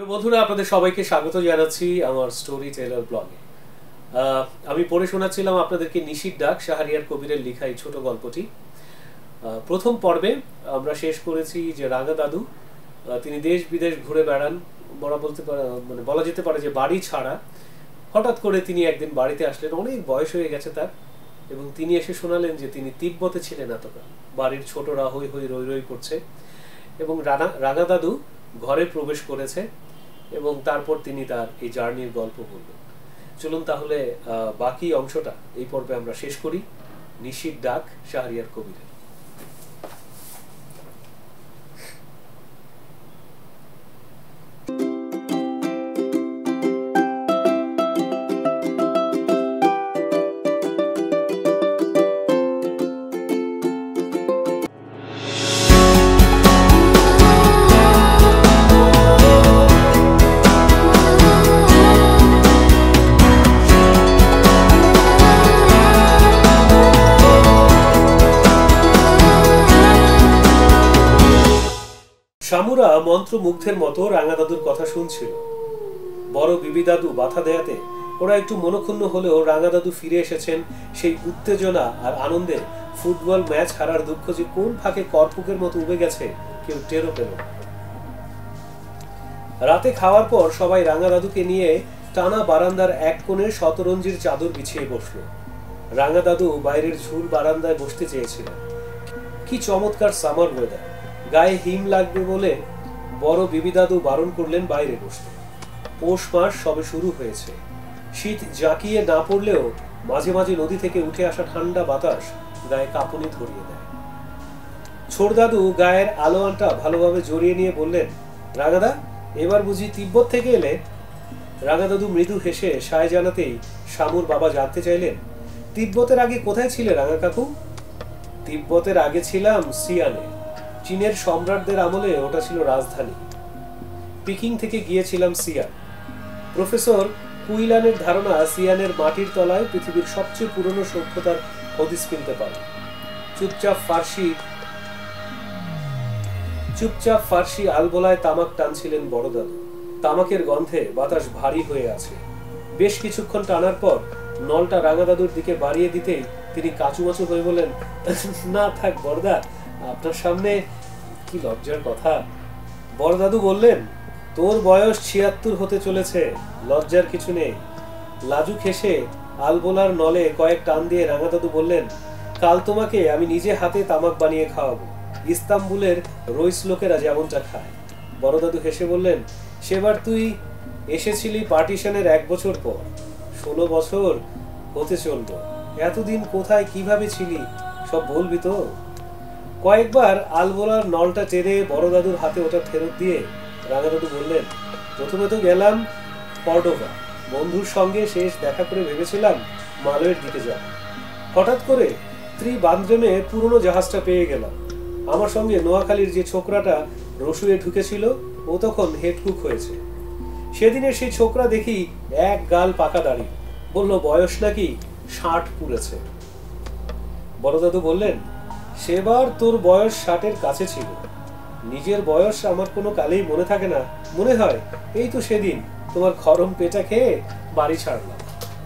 বন্ধুরা, আপনাদের সবাইকে স্বাগত জানাচ্ছি আমার স্টোরি টেলার ব্লগে। আমি পড়ে শোনাচ্ছিলাম আপনাদেরকে নিশির ডাক, শাহরিয়ার কবিরের লেখা এই ছোট গল্পটি। প্রথম পর্বে আমরা শেষ করেছি যে রাঙা দাদু তিনি দেশ বিদেশ ঘুরে বেড়ান, বলা যেতে পারে যে বাড়ি ছাড়া। হঠাৎ করে তিনি একদিন বাড়িতে আসলেন, অনেক বয়স হয়ে গেছে তার, এবং তিনি এসে শোনালেন যে তিনি তিব্বতে ছিলেন এতকাল। বাড়ির ছোটরা হই হই রই রই করছে এবং রাঙা দাদু ঘরে প্রবেশ করেছে এবং তারপর তিনি তার এই জার্নির গল্প বললেন। চলুন তাহলে বাকি অংশটা এই পর্বে আমরা শেষ করি। নিশির ডাক, শাহরিয়ার কবিরের। শামুরা মন্ত্রমুগ্ধের মতো রাঙা দাদুর কথা শুনছিল। বড় বিবি দাদু বাধা দেয়াতে ওরা একটু মনক্ষুণ্ণ হলেও রাঙা দাদু ফিরে এসেছেন সেই উত্তেজনা আর আনন্দে। ফুটবল ম্যাচ হারার দুঃখ যে কোন ফাঁকে করপুকের মতো উবে গেছে কেউ টেরও পেল না। রাতে খাওয়ার পর সবাই রাঙা দাদুকে নিয়ে টানা বারান্দার এক কোণে শতরঞ্জির চাদর বিছিয়ে বসলো। রাঙা দাদু বাইরের ঝুল বারান্দায় বসতে চেয়েছিলেন। কি চমৎকার সামার ওয়েদার! গায়ে হিম লাগবে বলে বড় বিবি দাদু বারণ করলেন বাইরে বসতে। পৌষ মাস সবে শুরু হয়েছে। শীত জাঁকিয়ে না পড়লেও মাঝে মাঝে নদী থেকে উঠে আসা ঠান্ডা বাতাস গায়ে কাঁপুনি ধরিয়ে দেয়। ছোট দাদু গায়ের আলোয়ানটা ভালোভাবে জড়িয়ে নিয়ে বললেন, রাঙাদা, এবার বুঝি তিব্বত থেকে এলে? রাঙা দাদু মৃদু হেসে সায় জানাতেই শামুর বাবা জানতে চাইলেন, তিব্বতের আগে কোথায় ছিলে রাঙা কাকু? তিব্বতের আগে ছিলাম সিয়ানে। চীনের সম্রাটদের আমলে ওটা ছিল রাজধানী। পিকিং থেকে গিয়েছিলাম সিয়ান। প্রফেসর কুইলানের ধারণা সিয়ানের মাটির তলায় পৃথিবীর সবচেয়ে পুরনো সভ্যতার হদিস মিলতে পারে। চুপচাপ ফার্সি আলবোলায় তামাক টানছিলেন বড় দাদু। তামাকের গন্ধে বাতাস ভারী হয়ে আছে। বেশ কিছুক্ষণ টানার পর নলটা রাঙা দাদুর দিকে বাড়িয়ে দিতেই তিনি কাচুমাচু হয়ে বলেন, না থাক বড়দা, আপনার সামনে কি লজ্জার কথা। বড় দাদু বললেন, তোর বয়স ৭৬ হতে চলেছে, লজ্জার কিছু নেই। লাজুক হেসে আলবোলার নলে কয়েক টান দিয়ে রাঙা দাদু বললেন, কাল তোমাকে আমি নিজে হাতে তামাক বানিয়ে খাওয়াবো, ইস্তাম্বুলের রইস লোকেরা যেমনটা খায়। বড় দাদু হেসে বললেন, সেবার তুই এসেছিলি পার্টিশনের ১ বছর পর। ১৬ বছর হতে চলল। এতদিন কোথায় কিভাবে ছিলি সব বলবি তো? কয়েকবার আলবোলার নলটা টেনে বড় দাদুর হাতে ওটা ফেরত দিয়ে রাঙা দাদু বললেন, প্রথমে তো গেলাম কর্ডোভা। বন্ধুর সঙ্গে শেষ দেখা করে ভেবেছিলাম মালয়ের দিকে যাব। হঠাৎ করে ত্রিবান্দ্রেমে পুরনো জাহাজটা পেয়ে গেলাম। আমার সঙ্গে নোয়াখালীর যে ছোকরাটা রসুয়ে ঢুকেছিল ও তখন হেডকুক হয়েছে। সেদিনের সেই ছোকরা দেখি এক গাল পাকা দাড়ি, বলল বয়স নাকি ৬০ পুড়েছে। বড় দাদু বললেন, সেবার তোর বয়স ৬০-এর কাছে ছিল। নিজের বয়স আমার কোনো কালেই মনে থাকে না। মনে হয় এই তো সেদিন তোমার খরম পেটা খেয়ে বাড়ি ছাড়লাম।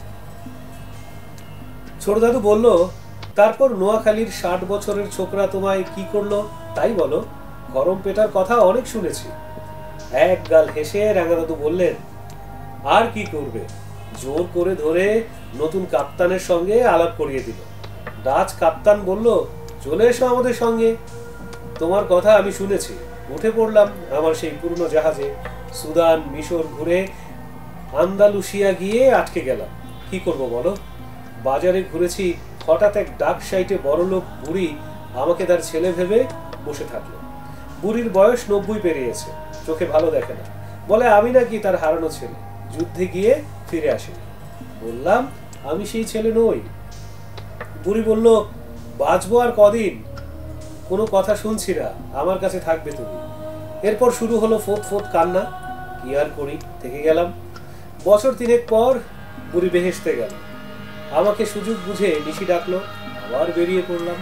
ছোট দাদু বলল, তারপর নোয়াখালীর ৬০ বছরের ছোকরা তোমায় কি করলো তাই বলো। গরম পেটার কথা অনেক শুনেছি। এক গাল হেসে রাঙা দাদু বললেন, আর কি করবে, জোর করে ধরে নতুন কাপ্তানের সঙ্গে আলাপ করিয়ে দিল। ডাচ কাপ্তান বলল, চলে এসো আমাদের সঙ্গে। তোমার কথা আমি শুনেছি। উঠে পড়লাম আমার সেই পুরনো জাহাজে। সুদান, মিশর ঘুরে আন্দালুসিয়া গিয়ে আটকে গেলাম। কি করব বলো? বাজারে ঘুরেছি, হঠাৎ এক ডাক সাইটে বড়লোক বুড়ি আমাকে তার ছেলে ভেবে বসে থাকলো। বুড়ির বয়স ৯০ পেরিয়েছে, চোখে ভালো দেখে না। বলে আমি নাকি তার হারানো ছেলে, যুদ্ধে গিয়ে ফিরে আসেনি। বললাম, আমি সেই ছেলে নই। বুড়ি বলল, বাঁচবো আর কদিন, কোনো কথা শুনছি না, আমার কাছে থাকবে তুমি। এরপর শুরু হলো ফোঁত ফোঁত কান্না। কি আর করি, থেকে গেলাম। বছর ৩ পর বুড়ি বেহেশতে গেল। আমাকে সুযোগ বুঝে নিশি ডাকলো, আবার বেরিয়ে পড়লাম।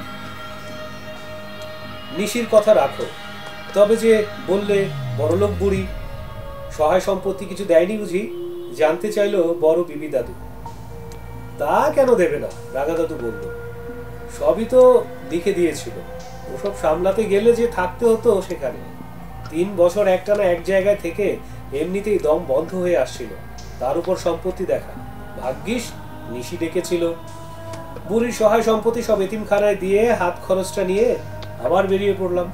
নিশির কথা রাখো, তবে যে বললে বড়লোক বুড়ি, সহায় সম্পত্তি কিছু দেয়নি বুঝি, জানতে চাইলো বড় বিবি দাদু। তা কেন দেবে না, রাঙা দাদু বলল। সবই তো লিখে দিয়েছিল, ওসব সামলাতে গেলে যে থাকতে হতো সেখানে। 3 বছর একটানা এক জায়গায় থেকে এমনিতেই দম বন্ধ হয়ে আসছিল, তার উপর সম্পত্তি দেখা। ভাগ্যিস নিশি ডেকেছিল। বুড়ির সহায় সম্পত্তি সব এতিমখানায় দিয়ে হাত খরচটা নিয়ে আবার বেরিয়ে পড়লাম।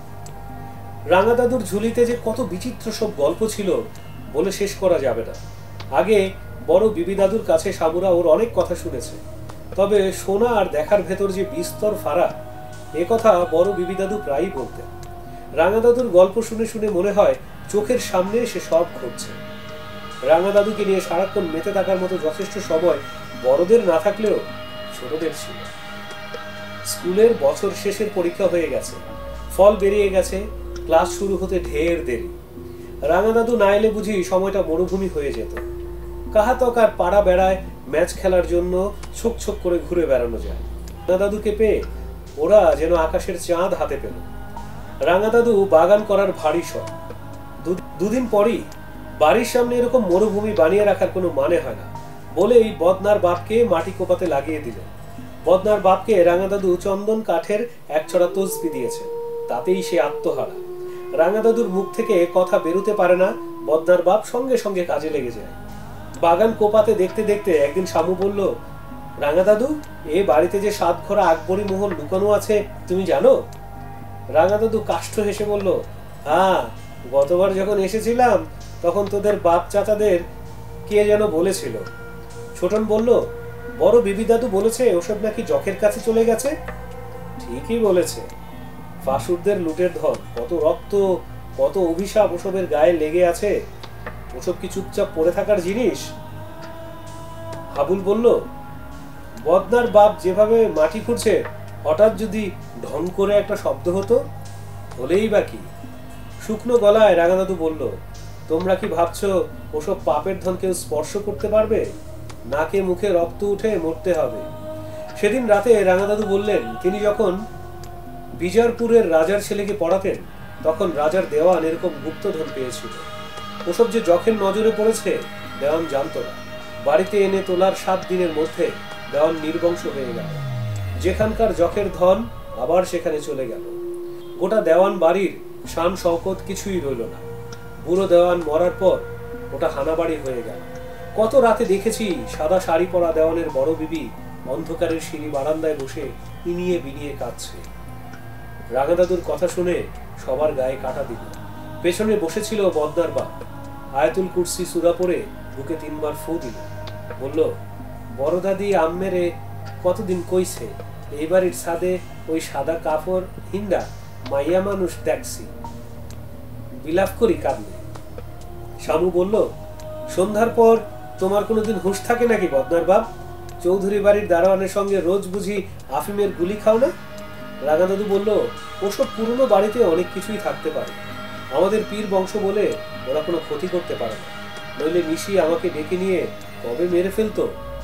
রাঙা দাদুর ঝুলিতে যে কত বিচিত্র সব গল্প ছিল বলে শেষ করা যাবে না। আগে বড় বিবি দাদুর কাছে সাবুরা ওর অনেক কথা শুনেছে, তবে শোনা আর দেখার ভেতর যে বিস্তর ফারাক, এ কথা বড় বিবি দাদু প্রায়ই বলতেন। রাঙা দাদুর গল্প শুনে শুনে মনে হয় চোখের সামনে সে সব ঘটছে। রাঙা দাদুকে নিয়ে সারাক্ষণ মেতে থাকার মতো যথেষ্ট সময় বড়দের না থাকলেও ছোটদের ছিল। স্কুলের বছর শেষের পরীক্ষা হয়ে গেছে, ফল বেরিয়ে গেছে, ক্লাস শুরু হতে ঢের দেরি। রাঙা দাদু না এলে বুঝি সময়টা মরুভূমি হয়ে যেত। কাহাতক আর পাড়া বেড়ায় ম্যাচ খেলার জন্য ছোক ছোক করে ঘুরে বেড়ানো যায়। রাঙা দাদুকে পেয়ে ওরা যেন আকাশের চাঁদ হাতে পেল। রাঙা দাদু বাগান করার ভারী শখ। দুদিন পরই বাড়ির সামনে এরকম মরুভূমি বানিয়ে রাখার কোনো মানে হয় না বলেই বদনার বাপকে মাটি কোপাতে লাগিয়ে দিলেন। বদনার বাপকে রাঙা দাদু চন্দন কাঠের এক ছড়া তসবি দিয়েছে, তাতেই সে আত্মহারা। রাঙা দাদুর মুখ থেকে কথা বেরোতে পারে না, বদনার বাপ সঙ্গে সঙ্গে কাজে লেগে যায়। বাগান কোপাতে দেখতে দেখতে একদিন শামু বলল, রাঙা দাদু, এ বাড়িতে যে 7 ঘোড়া আকবরী মোহর লুকানো আছে তুমি জানো? রাঙা দাদু কাষ্ঠ হেসে বলল, হ্যাঁ, গতবার যখন এসেছিলাম তখন তোদের বাপ চাচাদের কে যেন বলেছিল। ছোটন বলল, বড় বিবি দাদু বলেছে ওসব নাকি জখের কাছে চলে গেছে। ঠিকই বলেছে, ফাসুরদের লুটের ধন, কত রক্ত, কত অভিশাপ ওসবের গায়ে লেগে আছে। ওসব কি চুপচাপ পড়ে থাকার জিনিস? হাবুল বলল, বদনার বাপ যেভাবে মাটি খুঁড়ছে, হঠাৎ যদি ঢং করে একটা শব্দ হতো, হলেই বাকি। শুকনো গলায় রাঙা দাদু বলল, তোমরা কি ভাবছো ওসব পাপের ধন কেউ স্পর্শ করতে পারবে? নাকে মুখে রক্ত উঠে মরতে হবে। সেদিন রাতে রাঙা দাদু বললেন, তিনি যখন বিজারপুরের রাজার ছেলেকে পড়াতেন তখন রাজার দেওয়ান এরকম গুপ্তধন পেয়েছিল। ওসব যে জখের নজরে পড়েছে দেওয়ান জানতো না। বাড়িতে এনে তোলার 7 দিনের মধ্যে দেওয়ান নির্বংশ হয়ে গেল। যেখানকার জখের ধন আবার সেখানে চলে গেল। গোটা দেওয়ান বাড়ির শান শওকত কিছুই রইল না। বুড়ো দেওয়ান মরার পর ওটা হানাবাড়ি হয়ে গেল। কত রাতে দেখেছি সাদা শাড়ি পরা দেওয়ানের বড় বিবি অন্ধকারের সিঁড়ি বারান্দায় বসে ইনিয়ে বিনিয়ে কাঁদছে। রাঙা দাদুর কথা শুনে সবার গায়ে কাটা দিল। পেছনে বসেছিল বদনার বাপ। আয়াতুল কুরসি সূরা পড়ে বুকে 3 বার ফু দিল। বলল, বড় দাদি আম্মেরে কতদিন কইছে এই বাড়ির ছাদে ওই সাদা কাপড় হিন্দা মাইয়া মানুষ দেখছি। বিলাপ করি কাঁদলে। শামু বলল, সন্ধ্যার পর তোমার কোনোদিন হুঁশ থাকে নাকি বদনার বাপ? চৌধুরী বাড়ির দারোয়ানের সঙ্গে রোজ বুঝি আফিমের গুলি খাও না? রাঙা দাদু বলল, ওসব পুরনো বাড়িতে অনেক কিছুই থাকতে পারে, আমাদের পীর বংশ বলে ওরা কোনো ক্ষতি করতে পারে না, নইলে নিশি আমাকে ডেকে নিয়ে কবে মেরে ফেলতো।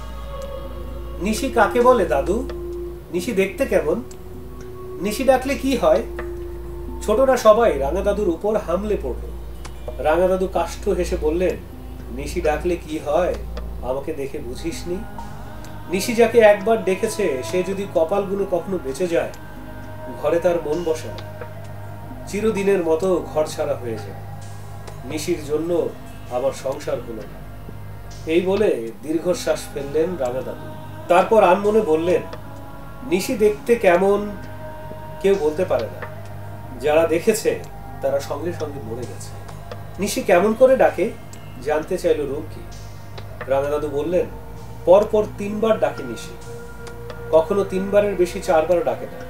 নিশি কাকে বলে দাদু? নিশি দেখতে কেমন? নিশি ডাকলে কি হয়? ছোটরা সবাই রাঙা দাদুর উপর হামলে পড়ল। রাঙা দাদু কাষ্ঠ হেসে বললেন, নিশি ডাকলে কি হয় আমাকে দেখে বুঝিসনি? নিশি যাকে একবার ডেকেছে সে যদি কপালগুলো কখনো বেঁচে যায়, ঘরে তার মন বসে না, চিরদিনের মতো ঘর ছাড়া হয়ে যায়। নিশির জন্য আমার সংসার হলো না। এই বলে দীর্ঘশ্বাস ফেললেন রাঙা দাদু। তারপর আনমনে বললেন, নিশি দেখতে কেমন কেউ বলতে পারে না, যারা দেখেছে তারা সঙ্গে সঙ্গে মরে গেছে। নিশি কেমন করে ডাকে জানতে চাইল রুমকি। রাঙা দাদু বললেন, পরপর 3 বার ডাকে নিশি, কখনো 3 বারের বেশি 4 বার ডাকে না।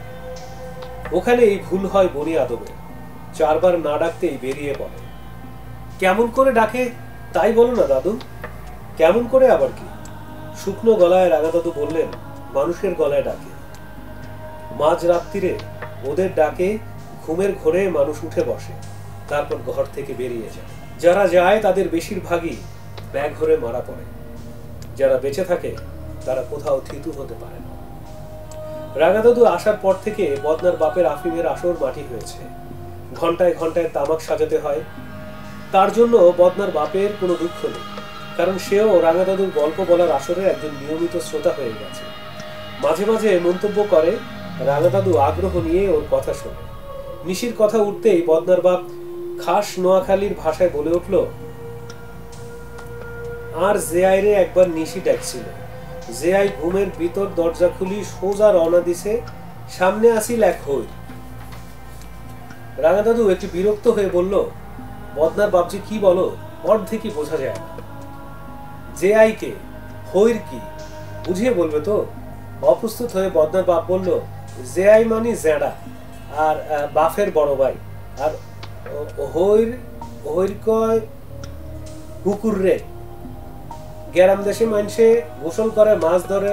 ওখানেই ভুল হয় বনি আদমের, 4 বার না ডাকতেই বেরিয়ে পড়ে। কেমন করে ডাকে তাই বলো না দাদু। কেমন করে আবার কি? শুকনো গলায় রাঙা দাদু বললেন, মানুষের গলায় ডাকে। মাঝ রাত্রিরে ওদের ডাকে ঘুমের ঘোরে মানুষ উঠে বসে, তারপর ঘর থেকে বেরিয়ে যায়। যারা যায় তাদের বেশিরভাগই ব্যাগ ঘরে মারা পড়ে। যারা বেঁচে থাকে তারা কোথাও থিতু হতে পারে না। রাঙা দাদু আসার পর থেকে বদনার বাপের আফিমের আসর মাটি হয়েছে। ঘন্টায় ঘন্টায় তামাক সাজাতে হয়। তার জন্য বদনার বাপের কোনো দুঃখ নেই, কারণ সেও রাঙা দাদুর গল্প বলার আসরে একজন নিয়মিত শ্রোতা হয়ে গেছে। মাঝে মাঝে মন্তব্য করে, রাঙা দাদু আগ্রহ নিয়ে ওর কথা শোনে। নিশির কথা উঠতেই বদনার বাপ খাস নোয়াখালীর ভাষায় বলে উঠল, আর জেআইরে একবার নিশি ডাকছিল। জেআই ঘুমের ভিতর দরজা খুলি সোজা রওনা দিছে, সামনে আসিল এক হই। রাঙা দাদু একটু বিরক্ত হয়ে বলল, বদনার বাপজি কি বলো, অর্ধেকই বোঝা যায় না। জেআই কে, হইর কি বুঝিয়ে বলবে তো? অপ্রস্তুত হয়ে বদনার বাপ বলল, জেআই মানে জেডা, আর বাফের বড় ভাই, আর হইর হইর কয় কুকুর রে। গ্রাম দেশে মানুষে গোসল করে, মাছ ধরে।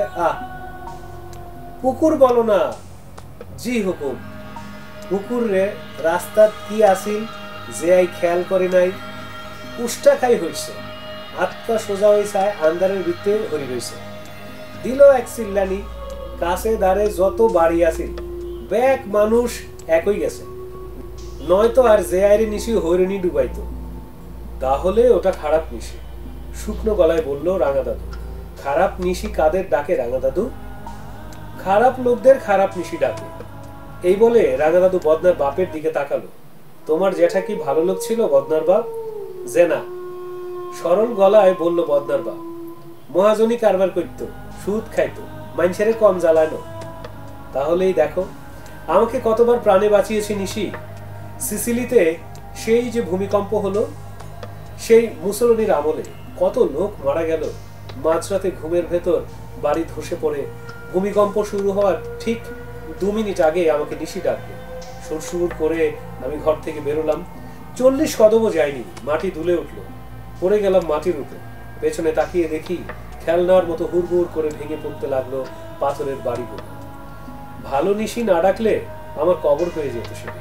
পুকুর বলো না। জি হুকুম। পুকুর রে রাস্তাত কি আসিল জেআই খেয়াল করে নাই, উষ্টা খাই হইছে, আত্মা সোজা হইছে, আন্দারের ভিতরে হরি হইছে। দিল এক চিল্লানি, কাছে দাঁড়ে যত বাড়ি আসিল ব্যাক মানুষ একই গেছে, নয়তো আর জেআইরে নিশি হরিণী ডুবাইতো। তাহলে ওটা খারাপ নিশি, শুকনো গলায় বলল রাঙা দাদু। খারাপ নিশি কাদের ডাকে রাঙা দাদু? খারাপ লোকদের খারাপ নিশি ডাকে। এই বলে রাঙা দাদু বদনার বাপের দিকে তাকালো। তোমার জ্যাঠা কি ভালো লোক ছিল বদনার বাপ? যে না, সরল গলায় বলল বদনার বাপ। মহাজনী কারবার করতো, সুদ খাইতো, মানুষের কম জ্বালানো। তাহলেই দেখো আমাকে কতবার প্রাণে বাঁচিয়েছে নিশি। সিসিলিতে সেই যে ভূমিকম্প হলো, সেই মুসলনির আমলে কত লোক মারা গেল। মাঝরাতে ঘুমের ভেতর বাড়ি ধসে পড়ে ভূমিকম্প শুরু হওয়ার ঠিক 2 মিনিট আগে আমাকে নিশি ডাকলো। সুরসুর করে আমি ঘর থেকে বেরোলাম। 40 কদমও যায়নি, মাটি দুলে উঠলো। পড়ে গেলাম মাটির উপর। পেছনে তাকিয়ে দেখি খেলনার মতো হুড়হুড় করে ভেঙে পড়তে লাগলো পাথরের বাড়িগুলো। ভালো নিশি না ডাকলে আমার কবর হয়ে যেত সেদিন।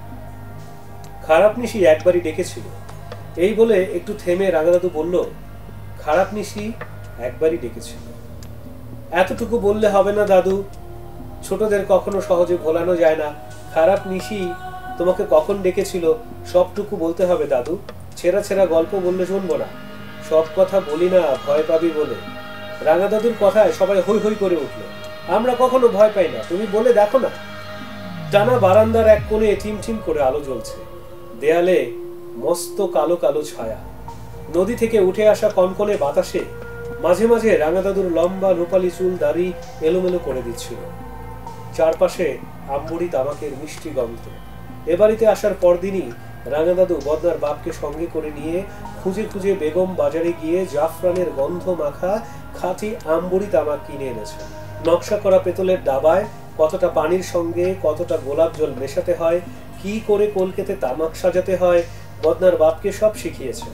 খারাপ নিশি একবারই ডেকেছিল। এই বলে একটু থেমে রাঙা দাদু বলল, খারাপ নিশি একবারই ডেকেছিল। এতটুকু বললে হবে না দাদু, ছোটদের কখনো সহজে ভোলানো যায় না। খারাপ নিশি তোমাকে কখন ডেকেছিল সবটুকু বলতে হবে দাদু। ছেঁড়া ছেঁড়া গল্প বললে শুনবো না। সব কথা বলি না, ভয় পাবি বলে। রাঙা দাদুর কথায় সবাই হই হই করে উঠলো। আমরা কখনো ভয় পাই না, তুমি বলে দেখো না। টানা বারান্দার এক কোণে টিমটিম করে আলো জ্বলছে, দেয়ালে মস্ত কালো কালো ছায়া। নদী থেকে উঠে আসা কনকনে বাতাসে মাঝে মাঝে রাঙা দাদুর লম্বা রূপালি চুল দাড়ি এলোমেলো করে দিচ্ছিল। চারপাশে আম্বুরি তামাকের মিষ্টি গন্ধ। এ বাড়িতে আসার পরদিনই রাঙা দাদু বদনার বাপকে সঙ্গে করে নিয়ে খুঁজে খুঁজে বেগম বাজারে গিয়ে জাফরানের গন্ধ মাখা খাঁটি আম্বুরি তামাক কিনে এনেছেন। নকশা করা পেতলের ডাবায় কতটা পানির সঙ্গে কতটা গোলাপ জল মেশাতে হয়, কি করে কলকেতে তামাক সাজাতে হয়, বদনার বাপকে সব শিখিয়েছেন।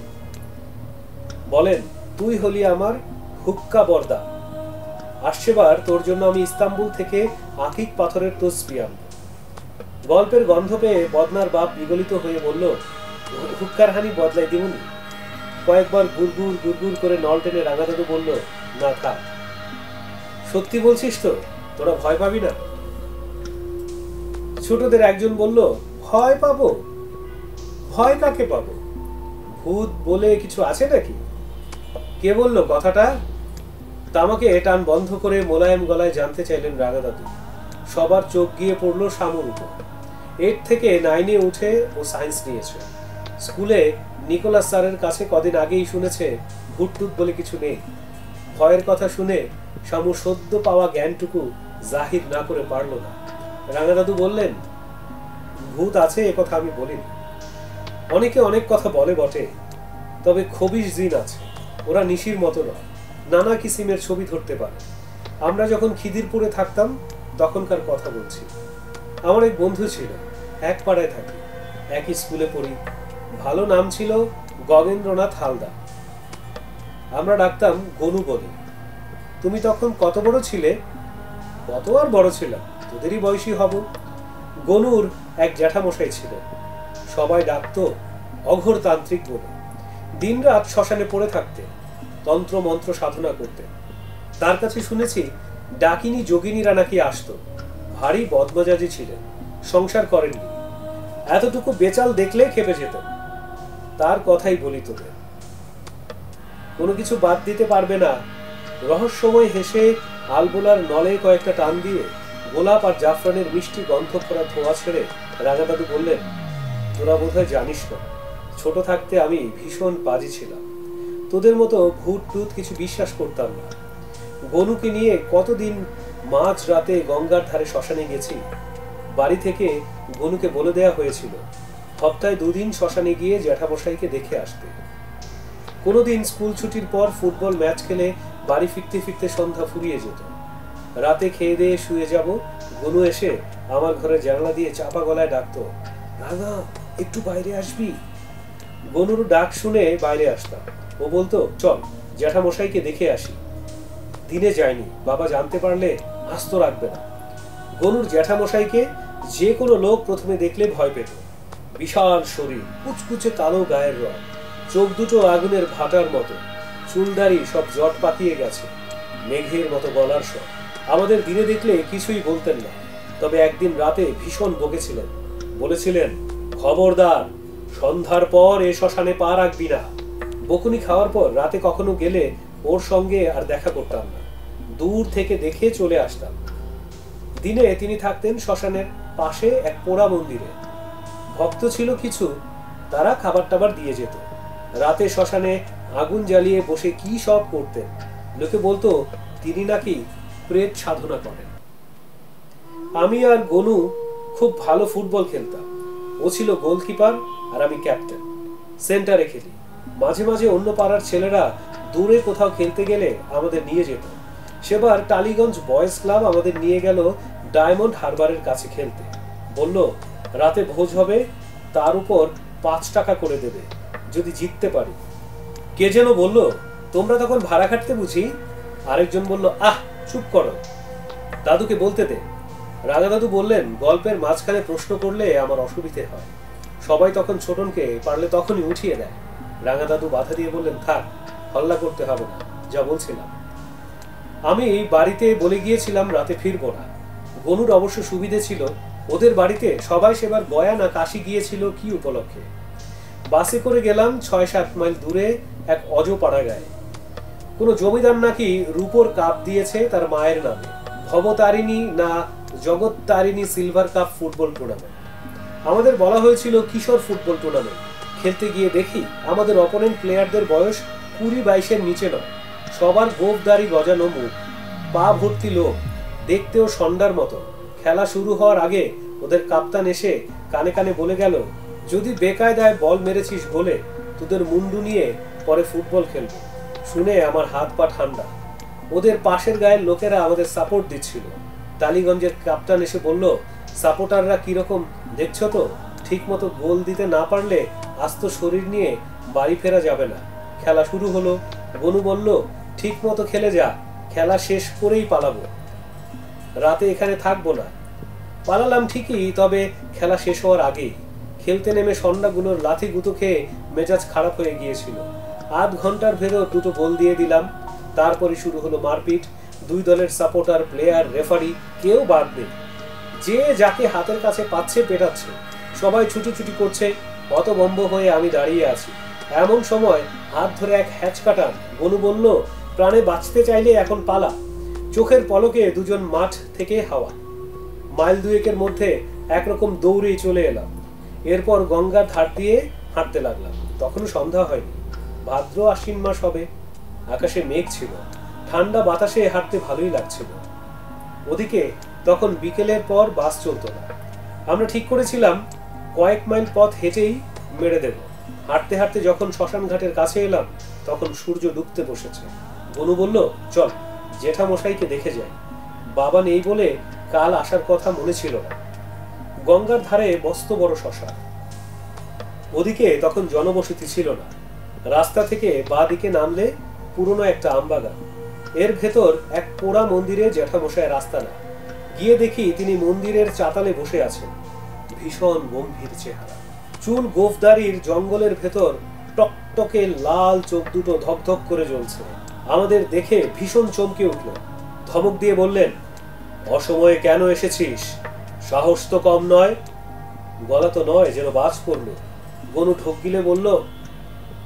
বলেন, তুই হলি আমার হুক্কা বর্দা। আসছেবার তোর জন্য আমি ইস্তাম্বুল থেকে আকিক পাথরের তসবি আনব। গল্পের গন্ধ পেয়ে বদনার বাপ বিগলিত হয়ে বলল, হুক্কার হানি বদলাই দিবনি। কয়েকবার গুড়গুড় গুড়গুড় করে নল টেনে রাঙা দাদু বলল, না থাক। সত্যি বলছিস তো? তোরা ভয় পাবি না? ছোটদের একজন বলল, ভয় পাবো? ভয় কাকে পাবো? ভূত বলে কিছু আছে নাকি? কে বলল কথাটা? তামাকে টান বন্ধ করে মোলায়েম গলায় জানতে চাইলেন রাঙা দাদু। সবার চোখ গিয়ে পড়লো শামুর উপর। 8 থেকে 9-এ উঠে ও সায়েন্স নিয়েছে। স্কুলে নিকোলাস স্যারের কাছে কদিন আগেই শুনেছে ভূত টুত বলে কিছু নেই। ভয়ের কথা শুনে শামু সদ্য পাওয়া জ্ঞানটুকু জাহির না করে পারল না। রাঙা দাদু বললেন, ভূত আছে এ কথা আমি বলিনি। অনেকে অনেক কথা বলে বটে, তবে খবিশ জিন আছে। ওরা নিশির মতো নয়, নানা কিসিমের ছবি ধরতে পারে। আমরা যখন খিদিরপুরে থাকতাম তখনকার কথা বলছি। আমার এক বন্ধু ছিল, এক পাড়ায় থাকি, একই স্কুলে পড়ি। ভালো নাম ছিল গগেন্দ্রনাথ হালদার। আমরা ডাকতাম গনু বলে। তুমি তখন কত বড় ছিলে? কত আর বড় ছিলাম, তোদেরই বয়সী হব। গনুর এক জ্যাঠামশাই ছিল, সবাই ডাকতো অঘোর তান্ত্রিক বলে। দিন রাত শ্মশানে পড়ে থাকতে, তন্ত্র মন্ত্র সাধনা করতে। তার কাছে শুনেছি ডাকিনী যোগিনীরা নাকি আসতো। ভারী বদমেজাজি ছিলেন, সংসার করেননি। এতটুকু বেচাল দেখলে খেপে যেতেন। তার কথাই বলি তোদের। কোনো কিছু বাদ দিতে পারবে না। রহস্যময় হেসে আলবোলার নলে কয়েকটা টান দিয়ে গোলাপ আর জাফরানের মিষ্টি গন্ধ করা ধোঁয়া ছেড়ে রাঙা দাদু বললেন, তোরা বোধহয় জানিস না, ছোট থাকতে আমি ভীষণ বাজি ছিলাম। তোদের মতো ভূত টুত কিছু বিশ্বাস করতাম না। গনুকে নিয়ে কতদিন মাঝ রাতে গঙ্গার ধারে শ্মশানে গেছি। বাড়ি থেকে গনুকে বলে দেয়া হয়েছিল সপ্তাহে 2 দিন শ্মশানে গিয়ে জ্যাঠামশাইকে দেখে আসতে। কোনোদিন স্কুল ছুটির পর ফুটবল ম্যাচ খেলে বাড়ি ফিরতে ফিরতে সন্ধ্যা ফুরিয়ে যেত। রাতে খেয়ে দিয়ে শুয়ে যাব, গনু এসে আমার ঘরে জানলা দিয়ে চাপা গলায় ডাকতো, রাঙা একটু বাইরে আসবি। গনুর ডাক শুনে বাইরে আসতাম। ও বলতো, চল জ্যাঠামশাইকে দেখে আসি। দিনে যায়নি, বাবা জানতে পারলে আস্ত রাখবে না। গনুর জ্যাঠামশাইকে যে কোনো লোক প্রথমে দেখলে ভয় পেত। বিশাল শরীর, কুচকুচে কালো গায়ের রং, চোখ দুটো আগুনের ভাটার মতো, চুলদারি সব জট পাকিয়ে গেছে, মেঘের মতো গলার স্বর। আমাদের দিনে দেখলে কিছুই বলতেন না, তবে একদিন রাতে ভীষণ বকেছিলেন। বলেছিলেন, খবরদার সন্ধ্যার পর এ শ্মশানে পা রাখবি না। বকুনি খাওয়ার পর রাতে কখনো গেলে ওর সঙ্গে আর দেখা করতাম না, দূর থেকে দেখে চলে আসতাম। দিনে তিনি থাকতেন শ্মশানের পাশে এক পোড়া মন্দিরে। ভক্ত ছিল কিছু, তারা খাবার টাবার দিয়ে যেত। রাতে শ্মশানে আগুন জ্বালিয়ে বসে কি সব করতেন। লোকে বলতো তিনি নাকি প্রেত সাধনা করেন। আমি আর গনু খুব ভালো ফুটবল খেলতাম। ও ছিল গোলকিপার আর আমি ক্যাপ্টেন। সেন্টারে খেলি। মাঝে মাঝে অন্য পাড়ার ছেলেরা দূরে কোথাও খেলতে গেলে আমাদের নিয়ে যেত। সেবার টালিগঞ্জ বয়েজ ক্লাব আমাদের নিয়ে গেল ডায়মন্ড হারবারের কাছে খেলতে। বলল, রাতে ভোজ হবে, তার উপর 5 টাকা করে দেবে যদি জিততে পারি। কে যেন বলল, তোমরা তখন ভাড়া খাটতে বুঝি? আরেকজন বলল, আহ চুপ করো, দাদুকে বলতে দে। রাজা দাদু বললেন, গল্পের মাঝখানে প্রশ্ন করলে আমার অসুবিধে হয়। সবাই তখন ছোটনকে পারলে তখনই উঠিয়ে দেয়। রাঙা দাদু বাধা দিয়ে বললেন, থাক, হল্লা করতে হবে না, যা বলছিলাম। আমি বাড়িতে বলে গিয়েছিলাম রাতে ফিরবো না। গনুর অবশ্য সুবিধে ছিল, ওদের বাড়িতে সবাই সেবার গয়া না কাশি গিয়েছিল কি উপলক্ষে। বাসে করে গেলাম 6-7 মাইল দূরে এক অজপাড়া গায়ে। কোনো জমিদার নাকি রূপোর কাপ দিয়েছে তার মায়ের নামে, ভবতারিণী না Jagattarini silver cup football tournament. আমাদের বলা হয়েছিল কিশোর ফুটবল টুর্নামেন্ট। খেলতে গিয়ে দেখি আমাদের অপোনেন্ট প্লেয়ারদের বয়স 20-22-এর নিচে নয়। সবার গোফদারি গজানো মুখ, পা ভর্তি লোক, দেখতেও সন্ধ্যার মতো। খেলা শুরু হওয়ার আগে ওদের কাপ্তান এসে কানে কানে বলে গেল, যদি বেকায়দায় বল মেরেছিস বলে তোদের মুন্ডু নিয়ে পরে ফুটবল খেলবো। শুনে আমার হাত পা ঠান্ডা। ওদের পাশের গায়ের লোকেরা আমাদের সাপোর্ট দিচ্ছিল। টালিগঞ্জের কাপ্তান এসে বলল, সাপোর্টাররা কিরকম দেখছো তো, ঠিক মতো গোল দিতে না পারলে আস্ত শরীর নিয়ে বাড়ি ফেরা যাবে না। খেলা শুরু হলো। গনু বলল, ঠিক মতো খেলে যা, খেলা শেষ করেই পালাবো, রাতে এখানে থাকবো না। পালালাম ঠিকই, তবে খেলা শেষ হওয়ার আগেই। খেলতে নেমে সন্ধ্যাগুলোর লাথি গুঁতো খেয়ে মেজাজ খারাপ হয়ে গিয়েছিল। আধ ঘন্টার ভেতর 2টো গোল দিয়ে দিলাম। তারপরে শুরু হলো মারপিট। 2 দলের সাপোর্টার, প্লেয়ার, রেফারি কেউ বাদ নেই। যে যাকে হাতের কাছে পাচ্ছে পেটাচ্ছে। সবাই ছুটোছুটি করছে। হতভম্ব হয়ে আমি দাঁড়িয়ে আছি। এমন সময় হাত ধরে এক হ্যাচ কাটান। গনু বলল, প্রাণে বাঁচতে চাইলে এখন পালা। চোখের পলকে 2 জন মাঠ থেকে হাওয়া। মাইল 2-1-এর মধ্যে একরকম দৌড়েই চলে এলাম। এরপর গঙ্গার ধার দিয়ে হাঁটতে লাগলাম। তখনও সন্ধ্যা হয়নি, ভাদ্র আশ্বিন মাস হবে। আকাশে মেঘ ছিল, ঠান্ডা বাতাসে হাঁটতে ভালোই লাগছিল। ওদিকে তখন বিকেলের পর বাস চলতো না। আমরা ঠিক করেছিলাম কয়েক মাইল পথ হেঁটেই মেরে দেব। হাঁটতে হাঁটতে যখন শ্মশান ঘাটের কাছে এলাম, তখন সূর্য ডুবতে বসেছে। গনু বলল, চল জেঠামশাইকে দেখে যাই। বাবা নেই বলে কাল আসার কথা মনে ছিল না। গঙ্গার ধারে মস্ত বড় শ্মশান। ওদিকে তখন জনবসতি ছিল না। রাস্তা থেকে বাঁ দিকে নামলে পুরনো একটা আমবাগান। এর ভেতর এক পোড়া মন্দিরে জ্যাঠামশায়ের আস্তানা। গিয়ে দেখি তিনি মন্দিরের চাতালে বসে আছেন। ভীষণ গম্ভীর চেহারা, চুল গোফদারির, জঙ্গলের ভেতর টকটকে লাল চোখ দুটো ধকধক করে জ্বলছে। আমাদের দেখে ভীষণ চমকে উঠল। ধমক দিয়ে বললেন, অসময়ে কেন এসেছিস? সাহস তো কম নয়। গলা তো নয় যেন বাজ পড়ল। গনু ঠক গিলে বলল,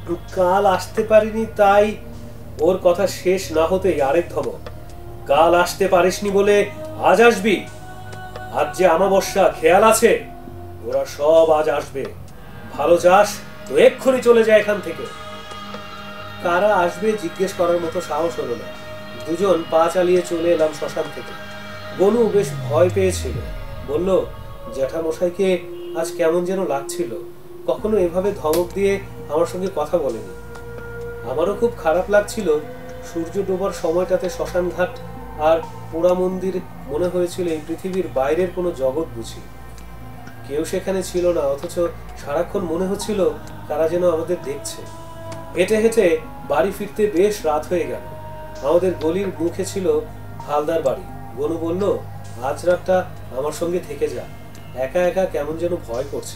কাল আসতে পারিনি তাই। ওর কথা শেষ না হতেই আরেক ধমক। কাল আসতে পারিসনি বলে আজ আসবি? আজ যে আমাবস্যা, খেয়াল আছে? ওরা সব আজ আসবে। ভালো চাস তো এক্ষুনি চলে যায় এখান থেকে। কারা আসবে জিজ্ঞেস করার মতো সাহস হলো না। দুজন পা চালিয়ে চলে এলাম শ্মশান থেকে। বনু বেশ ভয় পেয়েছিল। বলল, জ্যাঠামশাইকে আজ কেমন যেন লাগছিল। কখনো এভাবে ধমক দিয়ে আমার সঙ্গে কথা বলেনি। আমারও খুব খারাপ লাগছিল। সূর্য ডোবার সময়টাতে শ্মশান ঘাট আর পোড়া মন্দির মনে হয়েছিল এই পৃথিবীর বাইরের কোনো জগৎ বুঝি। কেউ সেখানে ছিল না, অথচ সারাক্ষণ মনে হচ্ছিল তারা যেন আমাদের দেখছে। হেঁটে হেঁটে বাড়ি ফিরতে বেশ রাত হয়ে গেল। আমাদের গলির মুখে ছিল হালদার বাড়ি। বনু বলল, আজ রাতটা আমার সঙ্গে থেকে যা, একা একা কেমন যেন ভয় করছে।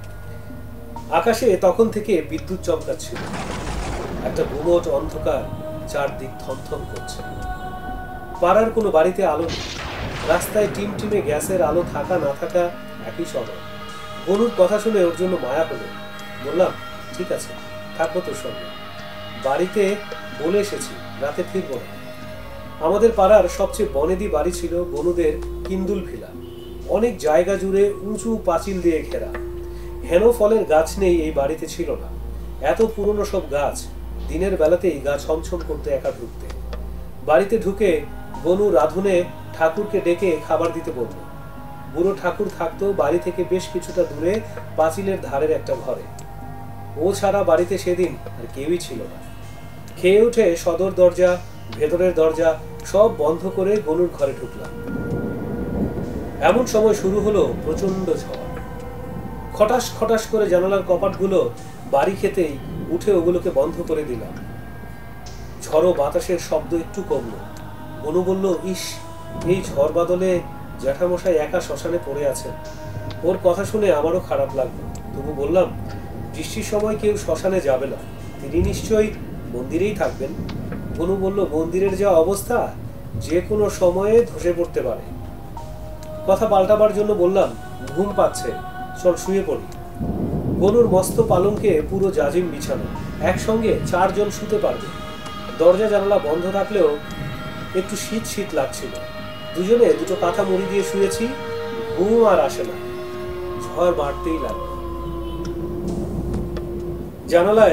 আকাশে তখন থেকে বিদ্যুৎ চমকাচ্ছিল। একটা গুমট অন্ধকার চারদিক থমথম করছে। পাড়ার কোনো বাড়িতে আলো নেই। রাস্তায় টিমটিমে গ্যাসের আলো থাকা না থাকা একই সময়। বনুর কথা শুনে ওর জন্য মায়া হলো। বললাম, ঠিক আছে, থাকবো তোর সঙ্গে। বাড়িতে বলে এসেছি রাতে ফিরবো না। আমাদের পাড়ার সবচেয়ে বনেদি বাড়ি ছিল বনুদের কিন্দুল ভিলা। অনেক জায়গা জুড়ে উঁচু পাঁচিল দিয়ে ঘেরা। হেন ফলের গাছ নেই এই বাড়িতে ছিল না। এত পুরনো সব গাছ। দিনের বেলাতেই গা ছমছম করতে একা ঢুকতে। বাড়িতে ঢুকে বনু রাধুনে ঠাকুরকে ডেকে খাবার দিতে বলল। বুড়ো ঠাকুর থাকতো বাড়ি থেকে বেশ কিছুটা দূরে পাঁচিলের ধারের একটা ঘরে। ও ছাড়া বাড়িতে সেদিন আর কেউই ছিল না। খেয়ে উঠে সদর দরজা, ভেতরের দরজা সব বন্ধ করে বনুর ঘরে ঢুকলাম। এমন সময় শুরু হলো প্রচন্ড ঝড়। খটাস খটাস করে জানালার কপাটগুলো বাড়ি খেতেই উঠে ওগুলোকে বন্ধ করে দিলাম। ঝড়ো বাতাসের শব্দ একটু কমলো। বনু বলল, ইস, এই ঝড় বাদলে জ্যাঠামশাই একা শ্মশানে পড়ে আছেন। ওর কথা শুনে আমারও খারাপ লাগলো। তবু বললাম, বৃষ্টির সময় কেউ শ্মশানে যাবে না, তিনি নিশ্চয়ই মন্দিরেই থাকবেন। বনু বলল, মন্দিরের যা অবস্থা, যে কোনো সময়ে ধসে পড়তে পারে। কথা পাল্টাবার জন্য বললাম, ঘুম পাচ্ছে, চল শুয়ে পড়ি। বনুর মস্ত পালঙ্কে পুরো জাজিম বিছানো, একসঙ্গে 4 জন শুতে পারবে। দরজা জানালা বন্ধ থাকলেও একটু শীত শীত লাগছিল। দুজনে দুটো কাঁথা মুড়ি দিয়ে শুয়েছি। ঘুম আর আসে না। ঝড় বাড়তেই লাগলো। জানালায়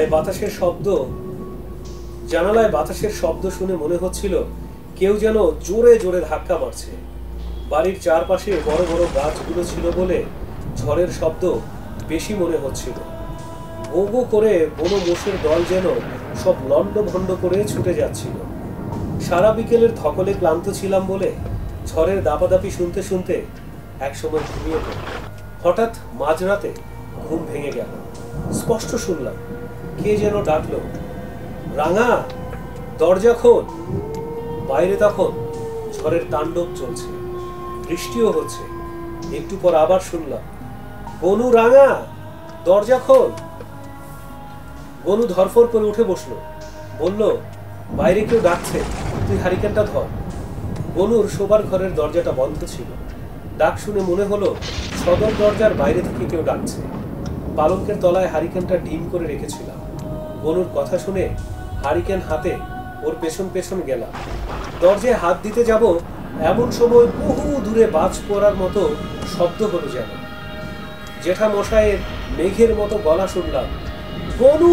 বাতাসের শব্দ শুনে মনে হচ্ছিল কেউ যেন জোরে জোরে ধাক্কা মারছে। বাড়ির চারপাশে বড় বড় গাছগুলো ছিল বলে ঝড়ের শব্দ বেশি মনে হচ্ছিল। গো করে বনো মোষের দল যেন সব লন্ডভন্ড করে ছুটে যাচ্ছিল। সারা বিকেলের ধকলে ক্লান্ত ছিলাম বলে ঝড়ের দাপাদাপি শুনতে শুনতে একসময় ঘুমিয়ে পড়ল। হঠাৎ মাঝরাতে ঘুম ভেঙে গেল। স্পষ্ট শুনলাম কে যেন ডাকলো, রাঙা, দরজা খোল। বাইরে তখন ঝড়ের তাণ্ডব চলছে, বৃষ্টিও হচ্ছে। একটু পর আবার শুনলাম, বনু, রাঙা, দরজা খোল। বনু ধরফর করে উঠে বসলো। বলল, বাইরে কেউ ডাকছে, তুই হারিকেনটা ধর। বনুর শোবার ঘরের দরজাটা বন্ধ ছিল। ডাক শুনে মনে হলো সদর দরজার বাইরে থেকে কেউ ডাকছে। পালঙ্কের তলায় হারিকেনটা ডিম করে রেখেছিলাম। বনুর কথা শুনে হারিকেন হাতে ওর পেছন পেছন গেলাম। দরজায় হাত দিতে যাব, এমন সময় বহু দূরে বাজ পড়ার মতো শব্দ হলো যেন। জেঠা মশাইয়ের মেঘের মতো গলা শুনলাম, বনু,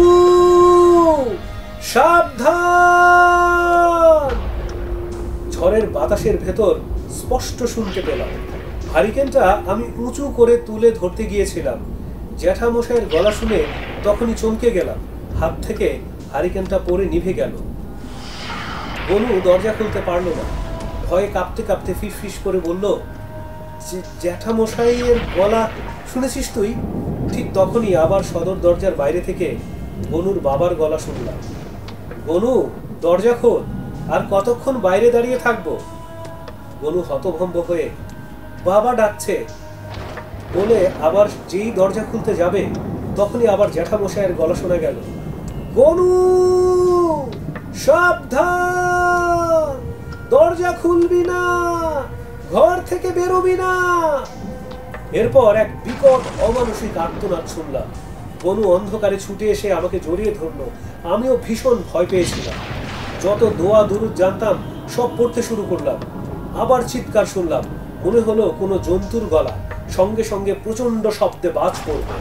সাবধান। ঝড়ের বাতাসের ভেতর স্পষ্ট শুনতে পেলাম। হারিকেনটা আমি উঁচু করে তুলে ধরতে গিয়েছিলাম। জ্যাঠামশাইয়ের গলা শুনে তখনই চমকে গেলাম। হাত থেকে হারিকেনটা পড়ে নিভে গেল। বনু দরজা খুলতে পারল না। ভয়ে কাঁপতে কাঁপতে ফিস করে বলল, জ্যাঠামশাইয়ের গলা শুনেছিস তুই? ঠিক তখনই আবার সদর দরজার বাইরে থেকে বনুর বাবার গলা শুনলাম, বনু, দরজা খোল, আর কতক্ষণ বাইরে দাঁড়িয়ে থাকবো? বনু হতভম্ব হয়ে বাবা ডাকছে বলে আবার যেই দরজা খুলতে যাবে তখনই আবার জ্যাঠামশাইয়ের গলা শোনা গেল, বনু, সাবধান, দরজা খুলবি না, ঘর থেকে বেরোবি না। এরপর এক বিকট অমানুষিক আর্তনাদ শুনলাম। গনু অন্ধকারে ছুটে এসে আমাকে জড়িয়ে ধরলো। আমিও ভীষণ ভয় পেয়েছিলাম। যত দোয়া দুরুদ জানতাম সব পড়তে শুরু করলাম। আবার চিৎকার শুনলাম, মনে হলো কোনো জন্তুর গলা, সঙ্গে সঙ্গে প্রচন্ড শব্দে বাজ পড়বে।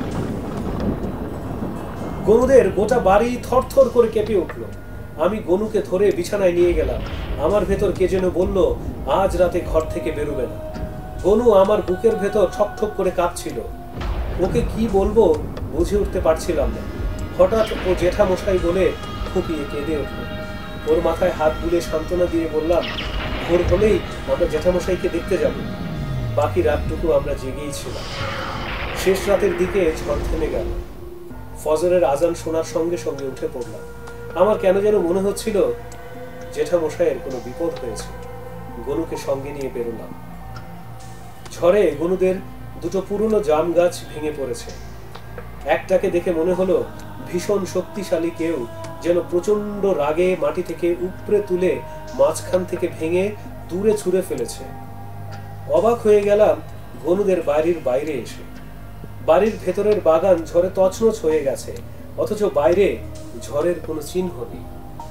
গনুদের গোটা বাড়ি থরথর করে কেঁপে উঠল। আমি গনুকে ধরে বিছানায় নিয়ে গেলাম। আমার ভেতর কে যেন বলল, আজ রাতে ঘর থেকে বেরোবে না। গনু আমার বুকের ভেতর ঠকঠক করে কাঁপছিল। ওকে কি বলবো বুঝে উঠতে পারছিলাম না। হঠাৎ ও জেঠামশাই বলে ফুপিয়ে কেঁদে উঠল। ওর মাথায় হাত বুলে সান্ত্বনা দিয়ে বললাম, ভোর হলেই আমরা জেঠামশাইকে দেখতে যাব। বাকি রাতটুকু আমরা জেগেই ছিলাম। শেষ রাতের দিকে ঝড় থেমে গেল। ফজরের আজান শোনার সঙ্গে সঙ্গে উঠে পড়লাম। আমার কেন যেন মনে হচ্ছিল জেঠামশাইয়ের কোনো বিপদ হয়েছে। গনুকে সঙ্গে নিয়ে বেরোলাম। ঝড়ে গনুদের দুটো পুরনো জাম গাছ ভেঙে পড়েছে। একটাকে দেখে মনে হলো ভীষণ শক্তিশালী কেউ যেন প্রচন্ড রাগে মাটি থেকে উপড়ে তুলে মাঝখান থেকে ভেঙে দূরে ছুঁড়ে ফেলেছে। অবাক হয়ে গেলাম গনুদের বাড়ির বাইরে এসে। বাড়ির ভেতরের বাগান ঝড়ে তছনছ হয়ে গেছে, অথচ বাইরে ঝড়ের কোনো চিহ্ন নেই।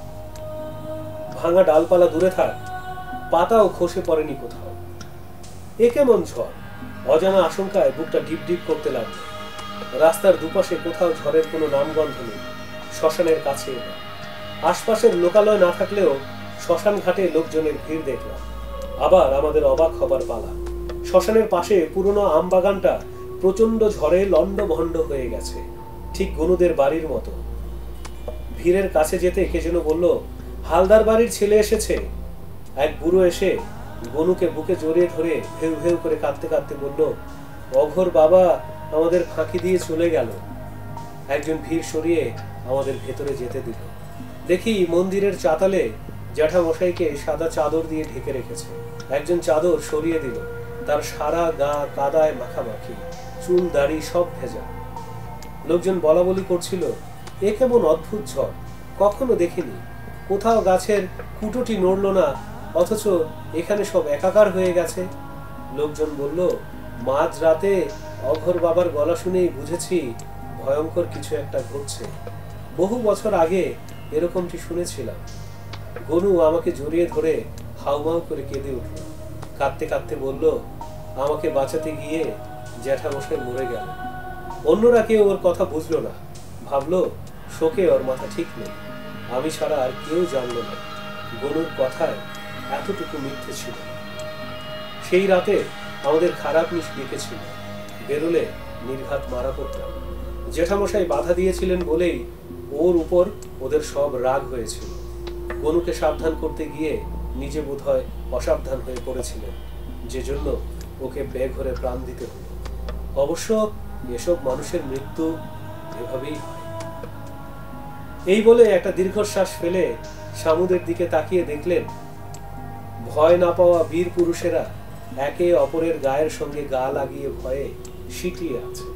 ভাঙা ডালপালা দূরে থাক, পাতাও খসে পড়েনি কোথাও। এ কেমন ঝড়? অজানা আশঙ্কায় বুকটা ডিপ ডিপ করতে লাগলো। রাস্তার দুপাশে কোথাও ঝড়ের কোনো নামগন্ধ নেই। শ্মশানের কাছে এলাম। আশপাশের লোকালয় না থাকলেও শ্মশান ঘাটে লোকজনের ভিড় দেখলাম। আবার আমাদের অবাক হবার পালা। শ্মশানের পাশে পুরনো আম বাগানটা প্রচন্ড ঝড়ে লন্ডভন্ড হয়ে গেছে, ঠিক গনুদের বাড়ির মতো। ভিড়ের কাছে যেতে কে যেন বলল, হালদার বাড়ির ছেলে এসেছে। এক বুড়ো এসে গনুকে বুকে জড়িয়ে ধরে ভেউ ভেউ করে কাঁদতে কাঁদতে বলল, অঘোর বাবা আমাদের ফাঁকি দিয়ে চলে গেল। একজন ভিড় সরিয়ে আমাদের ভেতরে যেতে দিল। দেখি মন্দিরের চাতালে জ্যাঠামশাইকে সাদা চাদর দিয়ে ঢেকে রেখেছে। একজন চাদর সরিয়ে দিল। তার সারা গা কাদায় মাখামাখি, চুল দাড়ি সব ভেজা। লোকজন বলা বলি করছিল, এ কেমন অদ্ভুত ঝড়, কখনো দেখিনি। কোথাও গাছের কুটোটি নড়ল না, অথচ এখানে সব একাকার হয়ে গেছে। লোকজন বলল, মাঝ রাতে অঘোর বাবার গলা শুনেই বুঝেছি ভয়ঙ্কর কিছু একটা ঘটছে। বহু বছর আগে এরকমটি শুনেছিলাম। গনু আমাকে জড়িয়ে ধরে হাউমাউ করে কেঁদে উঠল। কাঁদতে কাঁদতে বলল, আমাকে বাঁচাতে গিয়ে জ্যাঠামশাই মরে গেল। অন্যরা কেউ ওর কথা বুঝলো না, ভাবলো শোকে ওর মাথা ঠিক নেই। আমি ছাড়া আর কেউ জানলো না গনুর কথায় এতটুকু মিথ্যে ছিল। সেই রাতে আমাদের খারাপ মিশ ডেকেছিল, বেরোলে নির্ঘাত মারা পড়তাম। জেঠামশাই বাধা দিয়েছিলেন বলেই ওর উপর ওদের সব রাগ হয়েছিল। গনুকে সাবধান করতে গিয়ে নিজে বোধহয় অসাবধান হয়ে পড়েছিলেন, যে জন্য ওকে বেঘরে প্রাণ দিতে হলো। অবশ্য এসব মানুষের মৃত্যু এভাবেই হয়। এই বলে একটা দীর্ঘশ্বাস ফেলে শামুদের দিকে তাকিয়ে দেখলেন, ভয় না পাওয়া বীর পুরুষেরা একে অপরের গায়ের সঙ্গে গা লাগিয়ে ভয়ে সিটিয়ে আছে।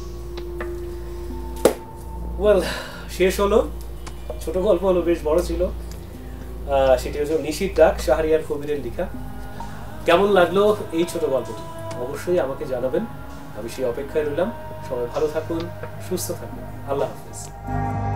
শেষ হলো। ছোট গল্প হলো, বেশ বড় ছিল। সেটি হচ্ছে নিশির ডাক, শাহরিয়ার কবিরের লেখা। কেমন লাগলো এই ছোট গল্পটি অবশ্যই আমাকে জানাবেন। আমি সেই অপেক্ষায় রইলাম। সবাই ভালো থাকুন, সুস্থ থাকুন। আল্লাহ হাফেজ।